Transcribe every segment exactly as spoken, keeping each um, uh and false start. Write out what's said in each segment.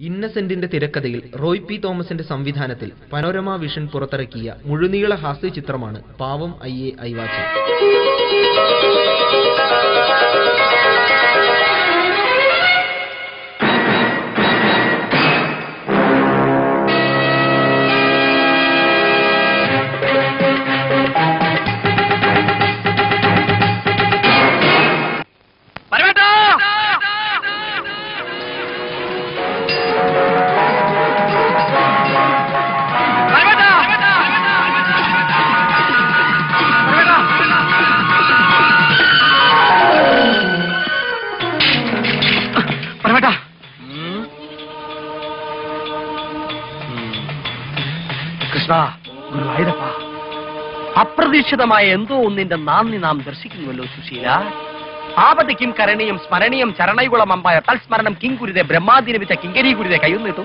ഇന്നസെന്റിന്റെ തിരക്കഥയിൽ റോയ് പി തോമസിന്റെ സംവിധാനത്തിൽ പനോരമ വിഷൻ പുറത്തിറക്കിയ മുഴുനീള ഹാസ്യ ചിത്രമാണ് പാവം ഐ എ ഐവാച്ചൻ. അപ്രതീക്ഷിതമായ എന്തോ ഒന്നിന്റെ നാന്ദി നാം ദർശിക്കുന്നുവല്ലോ സുശീല. ആപതിക്കും കരണീയം സ്മരണീയം ചരണയുകുളം അമ്പായ തൽസ്മരണം കിങ്കുരുതെ ബ്രഹ്മാദിനവിച്ച കിങ്കരീകുരുതെ കയ്യൊന്നിട്ടു.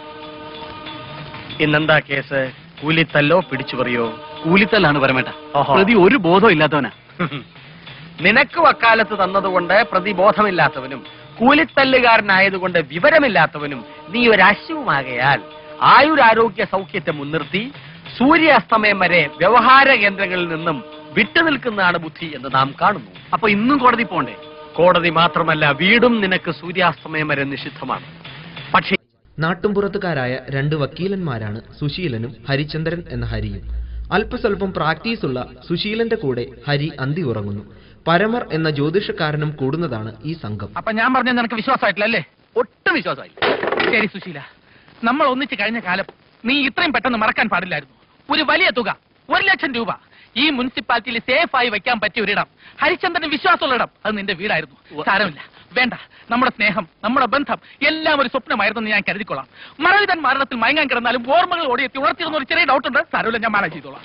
ഇന്നെന്താ കേസ്? കൂലിത്തല്ലോ പിടിച്ചുപറിയോ? കൂലിത്തല്ലാണ് പരമേട്ട. പ്രതി ഒരു ബോധം ഇല്ലാത്തവനാ. നിനക്ക് വക്കാലത്ത് തന്നതുകൊണ്ട് പ്രതിബോധമില്ലാത്തവനും കൂലിത്തല്ലുകാരനായതുകൊണ്ട് വിവരമില്ലാത്തവനും നീ ഒരു അശ്വമാകയാൽ ആയുരാരോഗ്യ സൗഖ്യത്തെ മുൻനിർത്തി സൂര്യാസ്തമയം വരെ വ്യവഹാര കേന്ദ്രങ്ങളിൽ നിന്നും വിട്ടുനിൽക്കുന്നതാണ് ബുദ്ധി എന്ന് നാം കാണുന്നു. അപ്പൊ ഇന്നും കോടതി പോണ്ടേ? കോടതി മാത്രമല്ല, വീടും നിനക്ക് സൂര്യാസ്തമയം വരെ നിഷിദ്ധമാണ്. പക്ഷേ നാട്ടുംപുറത്തുകാരായ രണ്ട് വക്കീലന്മാരാണ് സുശീലനും ഹരിചന്ദ്രൻ എന്ന ഹരിയും. അല്പസ്വല്പം പ്രാക്ടീസുള്ള സുശീലന്റെ കൂടെ ഹരി അന്തി ഉറങ്ങുന്നു. പരമർ എന്ന ജ്യോതിഷക്കാരനും കൂടുന്നതാണ് ഈ സംഘം. അപ്പൊ ഞാൻ പറഞ്ഞ നിനക്ക് വിശ്വാസമായിട്ടില്ലല്ലേ? ഒട്ടും വിശ്വാസമായി. ശരി സുശീല, നമ്മൾ ഒന്നിച്ച് കഴിഞ്ഞ കാലം നീ ഇത്രയും പെട്ടെന്ന് മറക്കാൻ പാടില്ലായിരുന്നു. ഒരു വലിയ തുക, ഒരു ലക്ഷം രൂപ ഈ മുനിസിപ്പാലിറ്റിയിൽ സേഫായി വെക്കാൻ പറ്റിയ ഒരിടം, ഹരിചന്ദ്രന് വിശ്വാസമുള്ള ഇടം, അത് നിന്റെ വീടായിരുന്നു. സാരമില്ല, വേണ്ട. നമ്മുടെ സ്നേഹം, നമ്മുടെ ബന്ധം എല്ലാം ഒരു സ്വപ്നമായിരുന്നെന്ന് ഞാൻ കരുതിക്കൊള്ളാം. മറവിതൻ മരണത്തിൽ മയങ്ങാൻ കിടന്നാലും ഓർമ്മകൾ ഓടിയെത്തി ഉണർത്തിരുന്ന ഒരു ചെറിയ ഡൗട്ട് ഉണ്ട്. സാരമില്ല, ഞാൻ മാനേജ് ചെയ്തോളാം.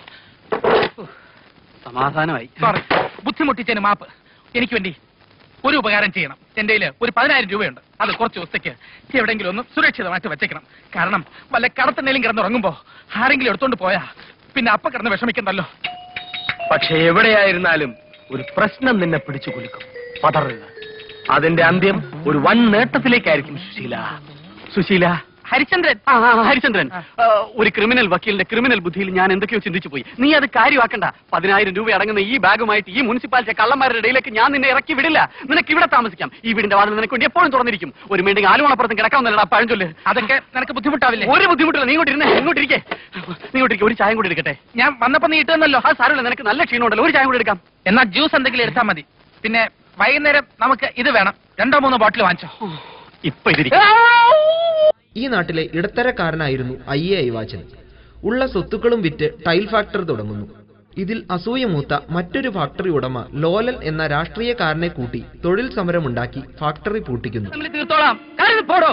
സമാധാനമായി. സോറി, ബുദ്ധിമുട്ടിച്ചതിന് മാപ്പ്. എനിക്ക് വേണ്ടി ഒരു ഉപകാരം ചെയ്യണം. എന്റെ കയ്യിൽ ഒരു പതിനായിരം രൂപയുണ്ട്. അത് കുറച്ച് ദിവസത്തേക്ക് എവിടെയെങ്കിലും ഒന്ന് സുരക്ഷിതമായിട്ട് വെച്ചേക്കണം. കാരണം വല്ല കടത്തണ്ണയിലും കിടന്നുറങ്ങുമ്പോ ആരെങ്കിലും എടുത്തോണ്ട് പോയാ പിന്നെ അപ്പ കിടന്ന് വിഷമിക്കണ്ടല്ലോ. പക്ഷെ എവിടെയായിരുന്നാലും ഒരു പ്രശ്നം നിന്നെ പിടിച്ചു കുലുക്കും. പതറുക. അതിന്റെ അന്ത്യം ഒരു വൻ നേട്ടത്തിലേക്കായിരിക്കും സുശീല. സുശീല ഹരിചന്ദ്രൻ ഹരിചന്ദ്രൻ ഒരു ക്രിമിനൽ വക്കീലിന്റെ ക്രിമിനൽ ബുദ്ധിയിൽ ഞാൻ എന്തൊക്കെയോ ചിന്തിച്ചു പോയി. നീ അത് കാര്യമാക്കണ്ട. പതിനായിരം രൂപ അടങ്ങുന്ന ഈ ബാഗുമായിട്ട് ഈ മുനിസിപ്പാലിറ്റി കള്ളന്മാരുടെ ഇടയിലേക്ക് ഞാൻ നിന്നെ ഇറക്കി വിടില്ല. നിനക്ക് ഇവിടെ താമസിക്കാം. ഈ വീടിന്റെ വാതിൽ നിനക്ക് വേണ്ടി എപ്പോഴും തുറന്നിരിക്കും. ഒരു മീണ്ടെങ്കിൽ ആലുമണപ്പുറത്തും കിടക്കാവുന്നല്ലടാ പഴഞ്ചൊല്ല്. അതൊക്കെ നിനക്ക് ബുദ്ധിമുട്ടാവില്ലേ? ഒരു ബുദ്ധിമുട്ടില്ല. നീ ഇങ്ങോട്ടിരുന്നേ, ഇങ്ങോട്ടിരിക്കേ, നീ ഇങ്ങോട്ടിരിക്കും. ഒരു ചായം കൂടി എടുക്കട്ടെ? ഞാൻ വന്നപ്പോ നീ ഇട്ടുന്നല്ലോ. അത് സാരമില്ല, നിനക്ക് നല്ല ക്ഷീണമുണ്ടല്ലോ. ഒരു ചായം കൂടി എടുക്കാം. എന്നാ ജ്യൂസ് എന്തെങ്കിലും എടുത്താൽ മതി. പിന്നെ വൈകുന്നേരം നമുക്ക് ഇത് വേണം. രണ്ടോ മൂന്നോ ബോട്ടിൽ വാങ്ങിച്ചോ. ഇപ്പൊ ഇതിരിക്കും. ഈ നാട്ടിലെ ഇടത്തരക്കാരനായിരുന്നു ഐ എ ഐവാച്ചൻ. ഉള്ള സ്വത്തുക്കളും വിറ്റ് ടൈൽ ഫാക്ടറി തുടങ്ങുന്നു. ഇതിൽ അസൂയമൂത്ത മറ്റൊരു ഫാക്ടറി ഉടമ ലോലൻ എന്ന രാഷ്ട്രീയക്കാരനെ കൂട്ടി തൊഴിൽ സമരമുണ്ടാക്കി ഫാക്ടറി പൂട്ടിക്കുന്നു. തീർത്തോളാം, പോടോ.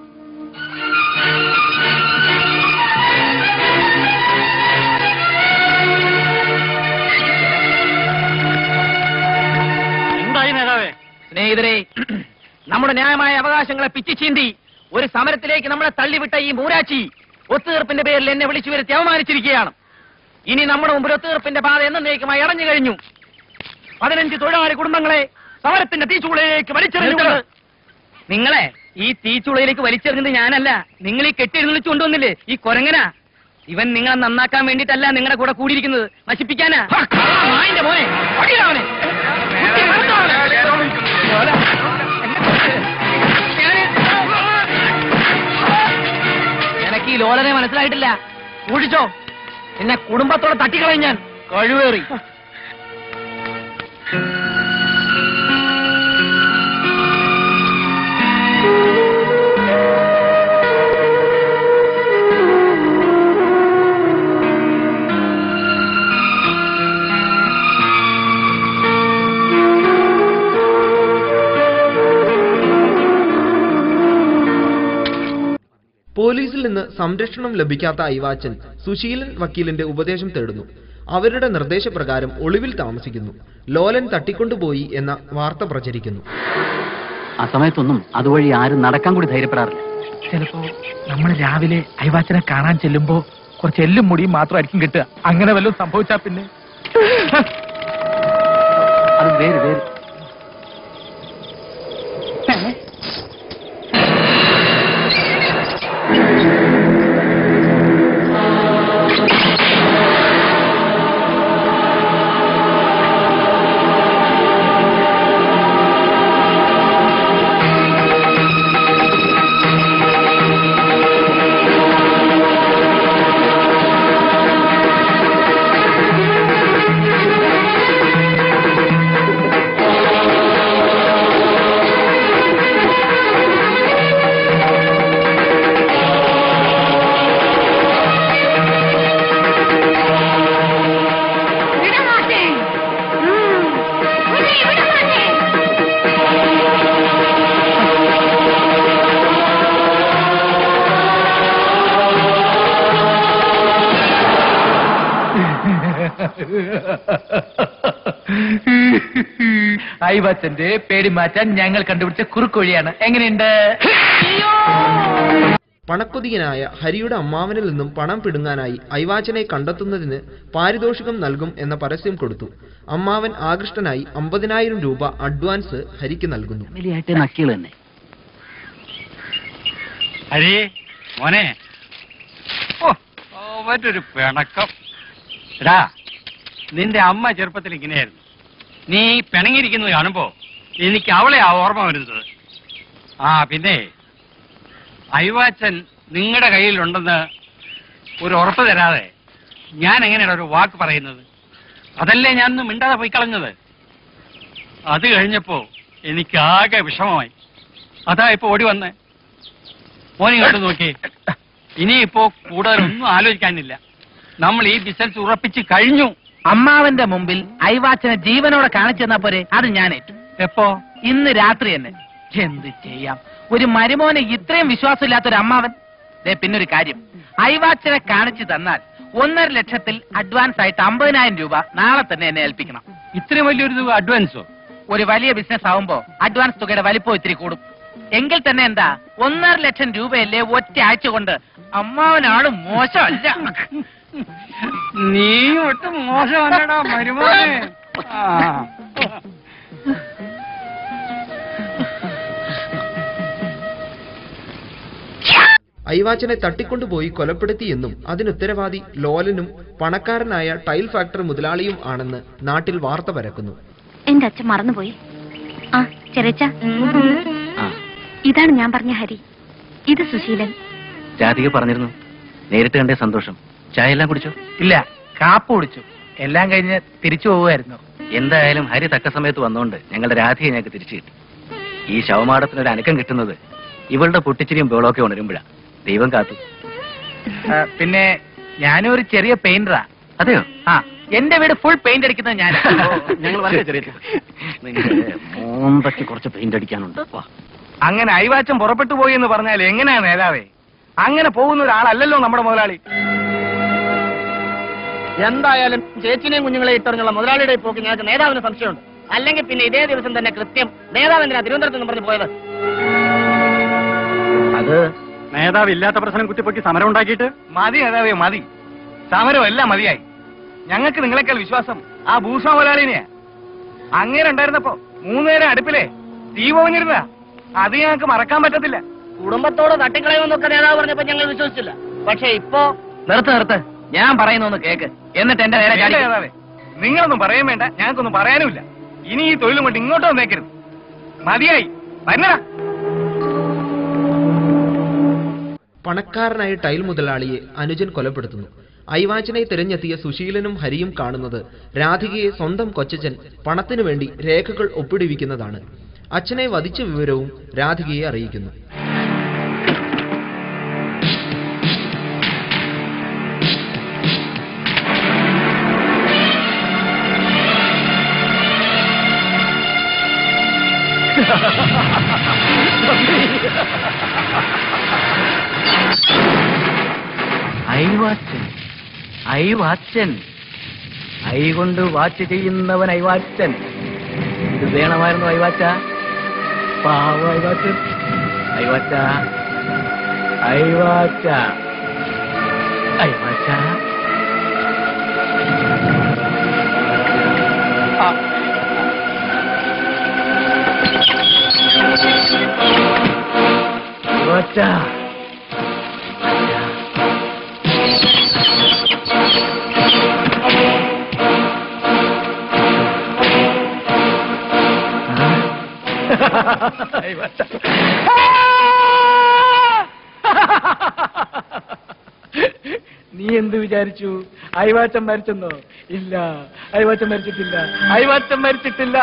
എന്തായി നേതാവേ? സ്നേഹിതരെ, നമ്മുടെ ന്യായമായ അവകാശങ്ങളെ പിച്ചിച്ചീന്തി ഒരു സമരത്തിലേക്ക് നമ്മളെ തള്ളിവിട്ട ഈ മൂരാച്ചി ഒത്തുതീർപ്പിന്റെ പേരിൽ എന്നെ വിളിച്ചു വരുത്തി അവമാനിച്ചിരിക്കുകയാണ്. ഇനി നമ്മുടെ മുമ്പിൽ ഒത്തുതീർപ്പിന്റെ പാത എന്നേക്കുമായി അടഞ്ഞു കഴിഞ്ഞു. പതിനഞ്ച് തൊഴിലാളി കുടുംബങ്ങളെ സമരത്തിന്റെ തീച്ചുളയിലേക്ക് വലിച്ചെറിഞ്ഞു. നിങ്ങളെ ഈ തീച്ചുളയിലേക്ക് വലിച്ചെറിഞ്ഞത് ഞാനല്ല, നിങ്ങൾ ഈ കെട്ടിയെഴുന്നള്ളിച്ചു കൊണ്ടുവന്നില്ലേ ഈ കൊരങ്ങനാ. ഇവൻ നിങ്ങളെ നന്നാക്കാൻ വേണ്ടിയിട്ടല്ല നിങ്ങളുടെ കൂടെ കൂടിയിരിക്കുന്നത്, നശിപ്പിക്കാനാ. മോനെ എനിക്ക് ഈ ലോലനെ മനസ്സിലായിട്ടില്ല. കൂടിച്ചോ, എന്നെ കുടുംബത്തോടെ തട്ടിക്കളയും ഞാൻ. കഴിവേറി പോലീസിൽ നിന്ന് സംരക്ഷണം ലഭിക്കാത്ത ഐവാച്ചൻ സുശീലൻ വക്കീലിന്റെ ഉപദേശം തേടുന്നു. അവരുടെ നിർദ്ദേശപ്രകാരം ഒളിവിൽ താമസിക്കുന്നു. ലോലൻ തട്ടിക്കൊണ്ടുപോയി എന്ന വാർത്ത പ്രചരിക്കുന്നു. ആ സമയത്തൊന്നും അതുവഴി ആരും നടക്കാൻ കൂടി ധൈര്യപ്പെടാറില്ല. ചിലപ്പോ നമ്മൾ രാവിലെ ഐവാച്ചനെ കാണാൻ ചെല്ലുമ്പോ കുറച്ച് എല്ലും മുടിയും മാത്രമായിരിക്കും കിട്ടുക. അങ്ങനെ വല്ലതും സംഭവിച്ചാ പിന്നെ അത് വേര് വേര് ഐവാച്ചന്റെ പേടി മാറ്റാൻ ഞങ്ങൾ കണ്ടുപിടിച്ച കുറുക്കൊഴിയാണ്. എങ്ങനെയുണ്ട്? പണക്കൊതിയനായ ഹരിയുടെ അമ്മാവനിൽ നിന്നും പണം പിടുങ്ങാനായി ഐവാച്ചനെ കണ്ടെത്തുന്നതിന് പാരിതോഷികം നൽകും എന്ന പരസ്യം കൊടുത്തു. അമ്മാവൻ ആകൃഷ്ടനായി അമ്പതിനായിരം രൂപ അഡ്വാൻസ് ഹരിക്ക് നൽകുന്നു. ഹരി മോനെ, ഓ മറ്റൊരു പിണക്കം. എടാ, നിന്റെ അമ്മ ചെറുപ്പത്തിൽ ഇങ്ങനെയായിരുന്നു. നീ പിണങ്ങിയിരിക്കുന്നത് കാണുമ്പോ എനിക്ക് അവളെ ആ ഓർമ്മ വരുന്നത്. ആ പിന്നെ ഐവാച്ചൻ നിങ്ങളുടെ കയ്യിലുണ്ടെന്ന് ഒരു ഉറപ്പ് തരാതെ ഞാൻ എങ്ങനെയാണ് ഒരു വാക്ക് പറയുന്നത്? അതല്ലേ ഞാനൊന്നും മിണ്ടാതെ പോയി കളഞ്ഞത്. അത് കഴിഞ്ഞപ്പോ എനിക്ക് ആകെ വിഷമമായി. അതാ ഇപ്പൊ ഓടി വന്നേ. മോനിങ്ങോട്ട് നോക്കി. ഇനിയിപ്പോ കൂടുതലൊന്നും ആലോചിക്കാനില്ല. നമ്മൾ ഈ ബിസിനസ് ഉറപ്പിച്ച് കഴിഞ്ഞു. അമ്മാവന്റെ മുമ്പിൽ ഐവാച്ചനെ ജീവനോടെ കാണിച്ചു തന്നാ പോരെ? അത് ഞാനേറ്റു. എപ്പോ? ഇന്ന് രാത്രി തന്നെ. എന്ത് ചെയ്യാം, ഒരു മരുമോനെ ഇത്രയും വിശ്വാസമില്ലാത്തൊരു അമ്മാവൻ. പിന്നൊരു കാര്യം, ഐവാച്ചനെ കാണിച്ചു തന്നാൽ ഒന്നര ലക്ഷത്തിൽ അഡ്വാൻസ് ആയിട്ട് അമ്പതിനായിരം രൂപ നാളെ തന്നെ എന്നെ ഏൽപ്പിക്കണം. ഇത്രയും വലിയൊരു തുക അഡ്വാൻസോ? ഒരു വലിയ ബിസിനസ് ആവുമ്പോ അഡ്വാൻസ് തുകയുടെ വലിപ്പം ഇത്തിരി കൂടും. എങ്കിൽ തന്നെ എന്താ, ഒന്നര ലക്ഷം രൂപയല്ലേ ഒറ്റ ആഴ്ച കൊണ്ട്. അമ്മാവനാണ് മോശമല്ല. നീ ഒട്ടും മോശമല്ലടാ മരുമോനെ. ഐവാച്ചനെ തട്ടിക്കൊണ്ടുപോയി കൊലപ്പെടുത്തിയെന്നും അതിനുത്തരവാദി ലോലനും പണക്കാരനായ ടൈൽ ഫാക്ടറി മുതലാളിയും ആണെന്ന് നാട്ടിൽ വാർത്ത പരക്കുന്നു. എന്റെ അച്ഛൻ മറന്നുപോയി. ആ ചെറിയച്ച, ഇതാണ് ഞാൻ പറഞ്ഞ ഹരി. ഇത് സുശീലൻ. ജാതിക പറഞ്ഞിരുന്നു. നേരിട്ട് കണ്ടേ സന്തോഷം. ചായ എല്ലാം കുടിച്ചോ? ഇല്ല, കാപ്പ് കുടിച്ചു. എല്ലാം കഴിഞ്ഞ് തിരിച്ചു പോവുമായിരുന്നു. എന്തായാലും ഹരി തക്ക സമയത്ത് വന്നോണ്ട് ഞങ്ങളുടെ രാധിയെ ഞങ്ങൾക്ക് തിരിച്ചു കിട്ടി. ഈ ശവമാടത്തിനൊരു അനക്കം കിട്ടുന്നത് ഇവളുടെ പൊട്ടിച്ചിരിയും ബേളൊക്കെ ഉണരുമ്പോഴാ. ദൈവം കാത്തു. പിന്നെ ഞാനും ഒരു ചെറിയ പെയിന്ററാ. അതെയോ? ആ, എന്റെ വീട് ഫുൾ പെയിന്റ് അടിക്കുന്നത് ഞാൻ. ഞങ്ങൾ മോന്തയ്ക്ക് കുറച്ച് പെയിന്റ് അടിക്കാനുണ്ട്. അങ്ങനെ ഐവാച്ചൻ പുറപ്പെട്ടു പോയി എന്ന് പറഞ്ഞാൽ എങ്ങനെയാ നേതാവേ? അങ്ങനെ പോകുന്ന ഒരാളല്ലല്ലോ നമ്മുടെ മുതലാളി. എന്തായാലും ചേച്ചിനെയും കുഞ്ഞുങ്ങളെ ഇട്ടറിഞ്ഞുള്ള മുതലാളിയുടെ പോക്ക് ഞങ്ങൾക്ക് നേതാവിന് സംശയമുണ്ട്. അല്ലെങ്കിൽ പിന്നെ ഇതേ ദിവസം തന്നെ കൃത്യം നേതാവിനാ തിരുവനന്തപുരത്ത് നിന്ന് പറഞ്ഞു പോയത്. അത് നേതാവ് ഇല്ലാത്ത പ്രശ്നം കുത്തിപ്പൊക്കി സമരം ഉണ്ടാക്കിയിട്ട് മതി നേതാവേ, മതി. സമരം എല്ലാം മതിയായി. ഞങ്ങൾക്ക് നിങ്ങളെക്കാൾ വിശ്വാസം ആ ഭൂഷ മുതലാളിനെയാ. അങ്ങനെ ഉണ്ടായിരുന്നപ്പോ മൂന്നുനേരം അടുപ്പിലെ തീ പോഞ്ഞിരുന്ന അത് ഞങ്ങൾക്ക് മറക്കാൻ പറ്റത്തില്ല. കുടുംബത്തോട് തട്ടിക്കളയുമെന്നൊക്കെ നേതാവ് പറഞ്ഞപ്പോ ഞങ്ങൾ വിശ്വസിച്ചില്ല. പക്ഷെ ഇപ്പോ നിർത്ത് നിർത്ത്, ഞാൻ പറയുന്നൊന്ന് കേക്ക്, എന്നിട്ട് എന്റെ നേരെ കാണിക്ക്. നേതാവേ, നിങ്ങളൊന്നും പറയാൻ വേണ്ട, ഞങ്ങൾക്കൊന്നും പറയാനുമില്ല. ഇനി ഈ തൊഴിലും കൊണ്ട് ഇങ്ങോട്ട് വന്നേക്കരുത്. മതിയായി, വന്നടാ. പണക്കാരനായ ടൈൽ മുതലാളിയെ അനുജൻ കൊലപ്പെടുത്തുന്നു. ഐവാച്ചനെ തിരഞ്ഞെത്തിയ സുശീലനും ഹരിയും കാണുന്നത് രാധികയെ സ്വന്തം കൊച്ചച്ഛൻ പണത്തിനു വേണ്ടി രേഖകൾ ഒപ്പിടിവിക്കുന്നതാണ്. അച്ഛനെ വധിച്ച വിവരവും രാധികയെ അറിയിക്കുന്നു. ഐവാച്ചൻ, ഐവാച്ചൻ, ഐ കൊണ്ട് വാച്ച് ചെയ്യുന്നവൻ ഐവാച്ചൻ. ഇത് വേണമായിരുന്നു ഐവാച്ച. പാവ ഐവാച്ചൻ. ഐവാച്ച, ഐവാച്ച, ഐവാച്ച. ഐവാച്ച, നീ എന്ത് വിചാരിച്ചു? ഐവാച്ചൻ മരിച്ചെന്നോ? ഇല്ല, ഐവാച്ചൻ മരിച്ചിട്ടില്ല, ഐവാച്ചൻ മരിച്ചിട്ടില്ല.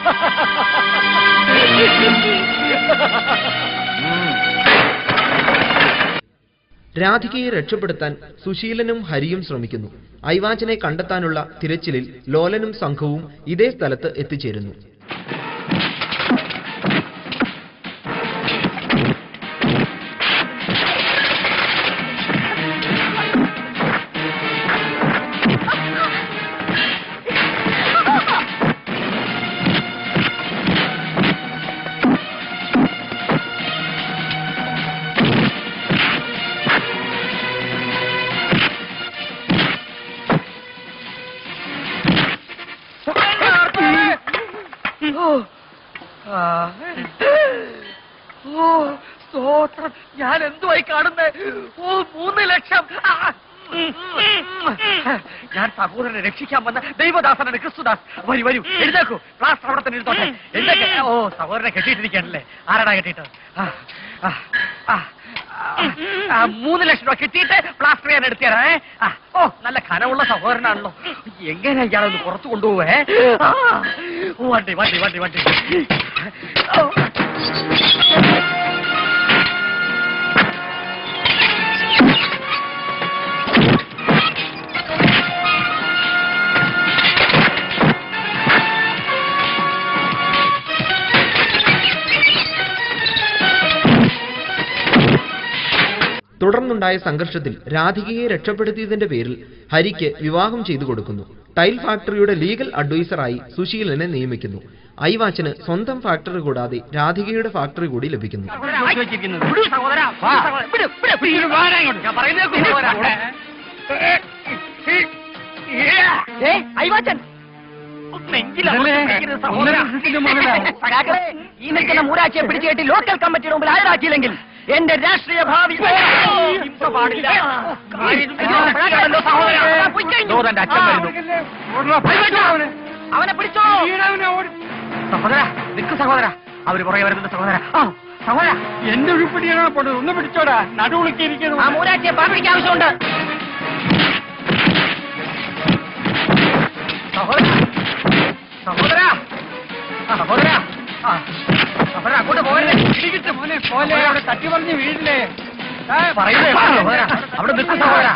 രാധികയെ രക്ഷപ്പെടുത്താൻ സുശീലനും ഹരിയും ശ്രമിക്കുന്നു. ഐവാച്ചനെ കണ്ടെത്താനുള്ള തിരച്ചിലിൽ ലോലനും സംഘവും ഇതേ സ്ഥലത്ത് എത്തിച്ചേരുന്നു. ഓ സ്തോത്രം, ഞാൻ എന്തുവായി കാണുന്നേ? ഓ മൂന്ന് ലക്ഷം. ഞാൻ സഹോദരനെ രക്ഷിക്കാൻ വന്ന ദൈവദാസനാണ് ക്രിസ്തുദാസ്. വരൂ വരൂ, എഴുതേക്കൂ. പ്ലാസ്റ്റർ അവിടെ തന്നെ എഴുതോട്ടെ. എഴുതേക്കെ. ഓ സഹോദരനെ കെട്ടിയിട്ടിരിക്കാണല്ലേ? ആരാടാ കെട്ടിയിട്ട്? മൂന്ന് ലക്ഷം രൂപ കിട്ടിയിട്ട് പ്ലാസ്റ്റർ ഞാൻ എടുത്തേരാ. ഓ നല്ല കനമുള്ള സഹോദരനാണല്ലോ. എങ്ങനെ ഇയാളൊന്ന് പുറത്തു കൊണ്ടുപോവേ? വണ്ടി വണ്ടി വണ്ടി വണ്ടി. തുടർന്നുണ്ടായ സംഘർഷത്തിൽ രാധികയെ രക്ഷപ്പെടുത്തിയതിന്റെ പേരിൽ ഹരിക്ക് വിവാഹം ചെയ്തു കൊടുക്കുന്നു. ടൈൽ ഫാക്ടറിയുടെ ലീഗൽ അഡ്വൈസറായി സുശീലനെ നിയമിക്കുന്നു. ഐവാച്ചന് സ്വന്തം ഫാക്ടറി കൂടാതെ രാധികയുടെ ഫാക്ടറി കൂടി ലഭിക്കുന്നു. ഈ നിൽക്കുന്ന മൂരാച്ചിയെ പിടിച്ചുകെട്ടി ലോക്കൽ കമ്മിറ്റിയുടെ മുമ്പിൽ ഹാജരാക്കിയില്ലെങ്കിൽ എന്റെ രാഷ്ട്രീയ ഭാവി പാടില്ല. അവനെ പിടിച്ചോ സഹോദര. നിൽക്കും സഹോദര, അവര് പുറകെ വരുന്നുണ്ട് സഹോദര. സഹോദര എന്റെ ഉരുപ്പിടിയാണോ പോട്ടത്? ഒന്ന് പിടിച്ചോടാ, നടുവിളിക്കിരിക്കുന്നു. ആ മൂരാച്ചിയെ പാർട്ടിക്ക് ആവശ്യമുണ്ട്. സഹോദര സഹോദര സഹോദര സഹോദര അങ്ങോട്ട് പോകരുത്. മോനെ പോലെ അവിടെ തട്ടി പറഞ്ഞ് വീടില്ലേ? പറയുന്നേ സഹോദര, അവിടെ നിൽക്കും സഹോദര.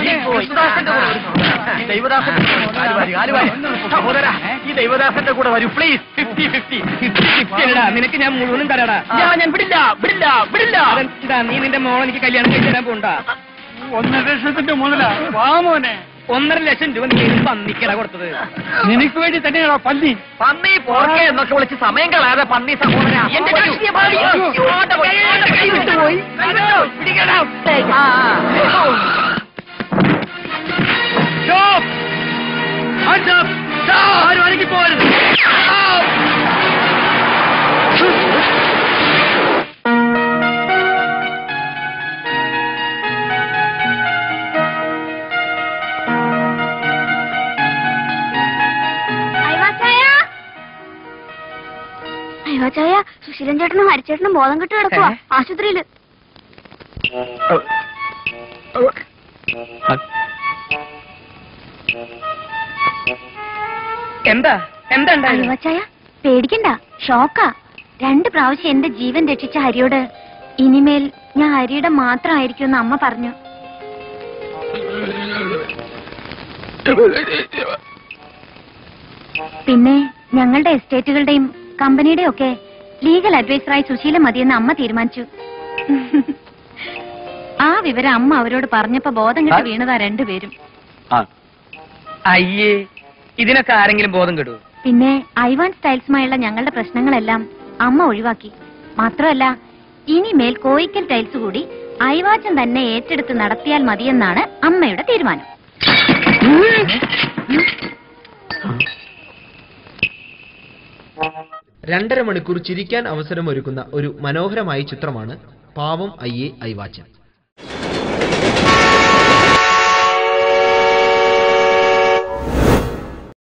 ദൈവദാസൻ സഹോദര, ഈ ദൈവദാസന്റെ കൂടെ വരൂ പ്ലീസ്. ഫിഫ്റ്റി ഫിഫ്റ്റി നിനക്ക് ഞാൻ മുഴുവനും തരാടാ. ഞാൻ വിടില്ല വിടില്ല വിടില്ല. എന്താ നീ നിന്റെ മോളെ എനിക്ക് കല്യാണം കഴിച്ചു തരാൻ പോണ്ടാ? ഒന്നര ലക്ഷത്തിന്റെ മുതലാ. വാ മോനെ, ഒന്നര ലക്ഷം രൂപ നീ പന്നിക്കട കൊടുത്തത്. നിനക്ക് വേണ്ടി തന്നെയാണോ പന്നി? പന്നി പോർക്കെ എന്നൊക്കെ വിളിച്ച് സമയം കളയാതെ പന്നി സഹോദര. എന്റെ രാഷ്ട്രീയ ഭാവി വിട്ടുപോയി. ആരും അനക്കി പോരുത്. ഐവാച്ചായ, സുശീലൻ ചേട്ടനും ഹരിച്ചേട്ടനും ബോധം കെട്ട് കിടക്കുക ആശുപത്രിയില്. എന്താ എന്താ ഐവാച്ചായ പേടിക്കണ്ട, ഷോക്കാ. രണ്ട് പ്രാവശ്യം എന്റെ ജീവൻ രക്ഷിച്ച ഹരിയോട് ഇനിമേൽ ഞാൻ ഹരിയുടെ മാത്രമായിരിക്കുമെന്ന് അമ്മ പറഞ്ഞു. പിന്നെ ഞങ്ങളുടെ എസ്റ്റേറ്റുകളുടെയും കമ്പനിയുടെയും ഒക്കെ ലീഗൽ അഡ്വൈസറായി സുശീല മതിയെന്ന് അമ്മ തീരുമാനിച്ചു. ആ വിവരം അമ്മ അവരോട് പറഞ്ഞപ്പോ ബോധം കെട്ട് വീണതാ രണ്ടുപേരും. അയ്യേ, ഇതിനൊക്കെ ആരെങ്കിലും ബോധം കെടൂ? പിന്നെ ഐവാൻ സ്റ്റൈൽസുമായുള്ള ഞങ്ങളുടെ പ്രശ്നങ്ങളെല്ലാം അമ്മ ഒഴിവാക്കി. മാത്രമല്ല, ഇനിമേൽ കോയിക്കൽ ടൈൽസ് കൂടി ഐവാച്ചൻ തന്നെ ഏറ്റെടുത്ത് നടത്തിയാൽ മതിയെന്നാണ് അമ്മയുടെ തീരുമാനം. രണ്ടര മണിക്കൂർ ചിരിക്കാൻ അവസരമൊരുക്കുന്ന ഒരു മനോഹരമായ ചിത്രമാണ് പാവം ഐ എ ഐവാച്ചൻ.